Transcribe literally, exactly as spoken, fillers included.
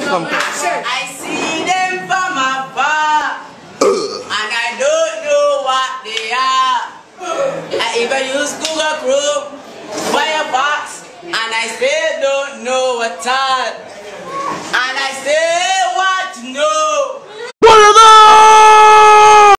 come come. I see them from afar, and I don't know what they are. I even use Google Chrome, Firefox, and I still don't know what all.